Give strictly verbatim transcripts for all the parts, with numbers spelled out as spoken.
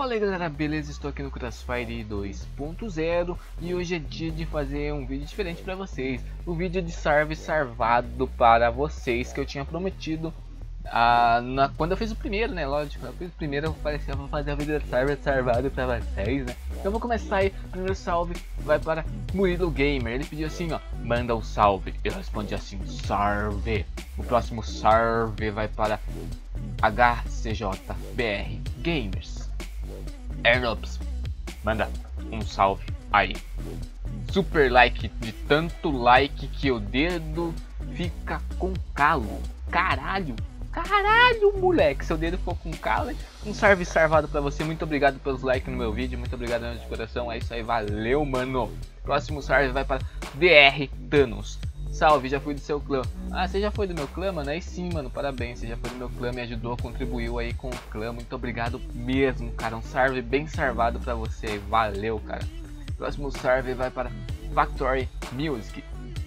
Fala aí galera, beleza? Estou aqui no Crossfire dois ponto zero e hoje é dia de fazer um vídeo diferente para vocês. O vídeo de serve salvado para vocês que eu tinha prometido ah, na, quando eu fiz o primeiro, né? Lógico, eu fiz o primeiro, eu falei assim, eu vou fazer o vídeo de serve salvado para vocês, né? Então vou começar aí, o primeiro salve vai para Murilo Gamer. Ele pediu assim, ó, manda um salve. Eu respondi assim, salve. O próximo salve vai para H C J B R Gamers. Ernops, manda um salve aí. Super like, de tanto like que o dedo fica com calo. Caralho, caralho, moleque, seu dedo ficou com calo, hein? Um salve salvado pra você, muito obrigado pelos likes no meu vídeo, muito obrigado mesmo de coração, é isso aí, valeu, mano. Próximo salve vai para D R Thanos. Salve, já fui do seu clã. Ah, você já foi do meu clã, mano? Aí sim, mano, parabéns, você já foi do meu clã, me ajudou, contribuiu aí com o clã. Muito obrigado mesmo, cara, um salve bem salvado pra você, valeu, cara. Próximo salve vai para Factory Music.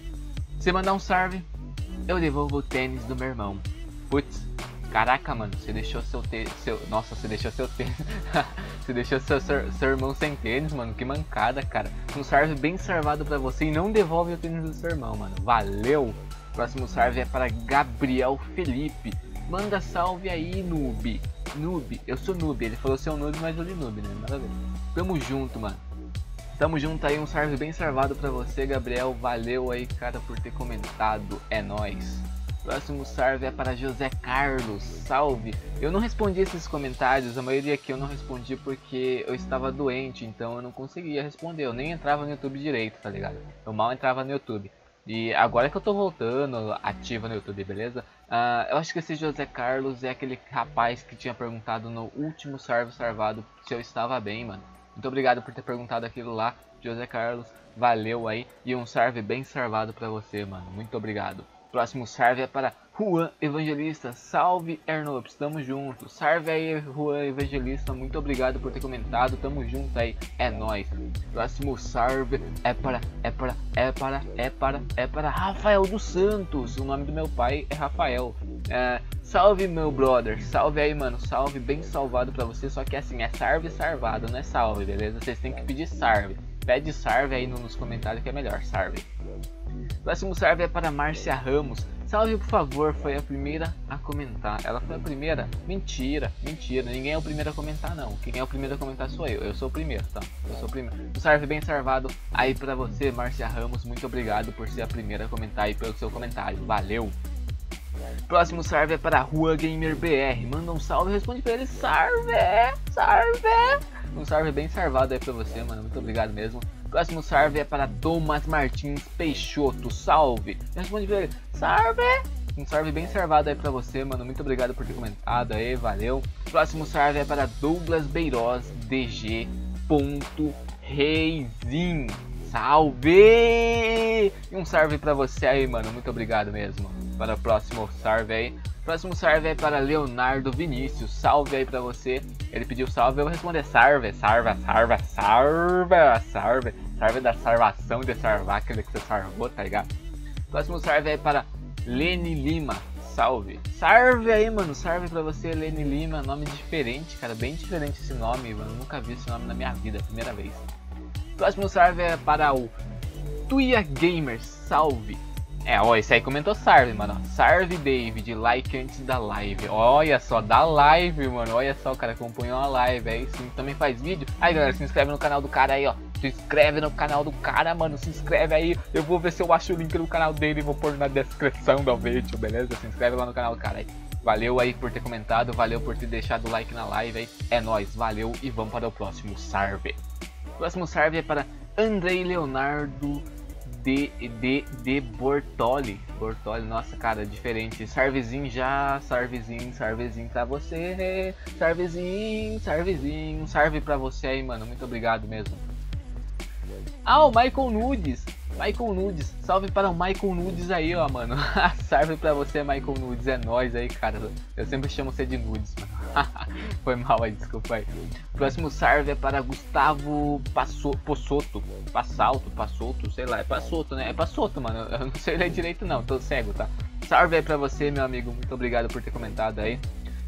Se mandar um salve, eu devolvo o tênis do meu irmão. Putz, caraca, mano, você deixou seu tênis, seu... Nossa, você deixou seu tênis. Você deixou seu, seu, seu irmão sem tênis, mano, que mancada, cara. Um salve bem salvado pra você e não devolve o tênis do seu irmão, mano, valeu. Próximo salve é para Gabriel Felipe. Manda salve aí, noob. Noob, eu sou noob, ele falou seu noob, mas eu de noob, né, nada a ver. Tamo junto, mano. Tamo junto aí, um salve bem salvado pra você, Gabriel. Valeu aí, cara, por ter comentado, é nóis. Próximo salve é para José Carlos, salve. Eu não respondi esses comentários, a maioria aqui eu não respondi porque eu estava doente, então eu não conseguia responder, eu nem entrava no YouTube direito, tá ligado? Eu mal entrava no YouTube. E agora que eu tô voltando ativo no YouTube, beleza? Uh, eu acho que esse José Carlos é aquele rapaz que tinha perguntado no último salve salvado se eu estava bem, mano. Muito obrigado por ter perguntado aquilo lá, José Carlos, valeu aí. E um salve bem salvado pra você, mano, muito obrigado. Próximo salve é para Juan Evangelista. Salve, Ernops, tamo junto. Salve aí, Juan Evangelista, muito obrigado por ter comentado, tamo junto aí, é nóis. Próximo salve é para, é para, é para, é para, é para Rafael dos Santos. O nome do meu pai é Rafael. É, salve, meu brother, salve aí, mano, salve bem salvado pra você, só que assim, é salve salvado, não é salve, beleza? Vocês têm que pedir salve. Pede salve aí nos comentários que é melhor, salve. Próximo salve é para Márcia Ramos. Salve, por favor, foi a primeira a comentar. Ela foi a primeira? Mentira, mentira. Ninguém é o primeiro a comentar, não. Quem é o primeiro a comentar sou eu. Eu sou o primeiro, tá? Eu sou o primeiro. Um salve bem salvado aí pra você, Márcia Ramos. Muito obrigado por ser a primeira a comentar aí pelo seu comentário. Valeu! Próximo salve é para Rua Gamer B R. Manda um salve e responde pra ele. Salve! Salve! Um salve bem salvado aí pra você, mano. Muito obrigado mesmo. Próximo salve é para Thomas Martins Peixoto. Salve! Responde pra ele. Salve! Um salve bem salvado aí pra você, mano. Muito obrigado por ter comentado aí, valeu. Próximo salve é para Douglas Beiroz D G. Reizinho. Salve! E um salve pra você aí, mano. Muito obrigado mesmo. Para o próximo salve aí. Próximo salve é para Leonardo Vinícius. Salve aí pra você. Ele pediu salve, eu vou responder salve, salve, salve, salve, salve, salve da salvação de salvar aquele que você salvou, tá ligado? Próximo salve é para Lene Lima. Salve. Salve aí, mano. Salve pra você, Lene Lima. Nome diferente, cara. Bem diferente esse nome, mano. Nunca vi esse nome na minha vida, primeira vez. Próximo salve é para o Tuia Gamers. Salve. É, ó, esse aí comentou salve, mano. Salve, David, like antes da live. Olha só, da live, mano. Olha só, o cara acompanhou a live. Aí sim, também faz vídeo. Aí, galera, se inscreve no canal do cara aí, ó. Se inscreve no canal do cara, mano. Se inscreve aí. Eu vou ver se eu acho o link do canal dele e vou pôr na descrição do vídeo, beleza? Se inscreve lá no canal do cara aí. Valeu aí por ter comentado. Valeu por ter deixado o like na live aí. É nóis, valeu e vamos para o próximo salve. O próximo salve é para Andrei Leonardo De, de, de Bortoli. Bortoli, nossa, cara, diferente. Sarvezinho já, sarvezinho, sarvezinho pra você. Sarvezinho, sarvezinho. Um salve pra você aí, mano. Muito obrigado mesmo. Ah, o Michael Nudes. Michael Nudes. Salve para o Michael Nudes aí, ó, mano. Salve pra você, Michael Nudes. É nóis aí, cara. Eu sempre chamo você de Nudes, mano. Foi mal aí, desculpa aí. Próximo salve é para Gustavo Passo, Possotto. Passalto, Passoto, sei lá, é Passoto, né? É Passoto, mano. Eu não sei ler direito não, tô cego, tá? Salve aí pra você, meu amigo. Muito obrigado por ter comentado aí.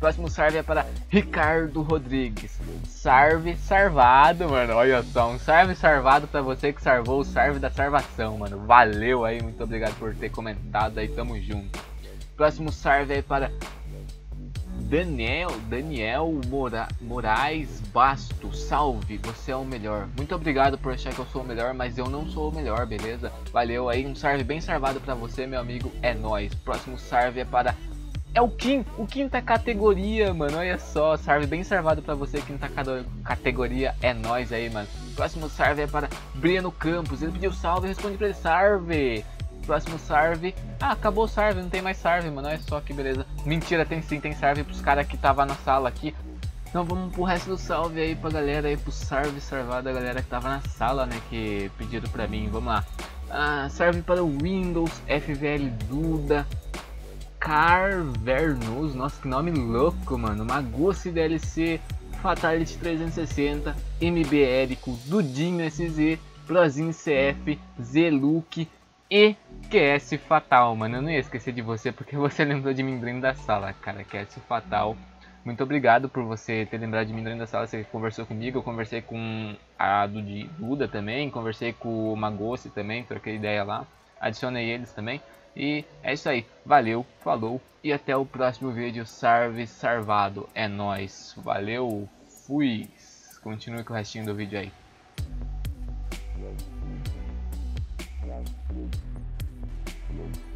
Próximo salve é para Ricardo Rodrigues. Salve sarvado, mano. Olha só, um salve sarvado pra você que salvou o salve da salvação, mano. Valeu aí, muito obrigado por ter comentado aí, tamo junto. Próximo salve é para Daniel, Daniel Mora, Moraes Basto. Salve, você é o melhor. Muito obrigado por achar que eu sou o melhor, mas eu não sou o melhor, beleza? Valeu aí, um salve bem salvado pra você, meu amigo, é nóis. Próximo salve é para... É o Kim, o quinta categoria, mano, olha só, salve bem salvado pra você, quinta categoria, é nóis aí, mano. Próximo salve é para Breno Campos, ele pediu salve, responde pra ele, salve. Próximo salve, ah, acabou o salve, não tem mais salve, mano, olha só que beleza. Mentira, tem sim, tem salve pros caras que tava na sala aqui. Então vamos pro resto do salve aí pra galera aí, pro salve salvado da galera que tava na sala, né, que pediram pra mim, vamos lá. Ah, salve para o Windows, F V L Duda, Carvernos, nossa que nome louco, mano. Magusse D L C, Fatality trezentos e sessenta, M B Érico, Dudinho S Z, Prozinho C F, Zeluk e Q S Fatal, mano. Eu não ia esquecer de você porque você lembrou de mim dentro da sala, cara. Q S Fatal, muito obrigado por você ter lembrado de mim dentro da sala. Você conversou comigo, eu conversei com a Duda também, conversei com o Magusse também, troquei ideia lá, adicionei eles também. E é isso aí, valeu, falou e até o próximo vídeo. Salve sarvado, é nóis, valeu, fui. Continue com o restinho do vídeo aí.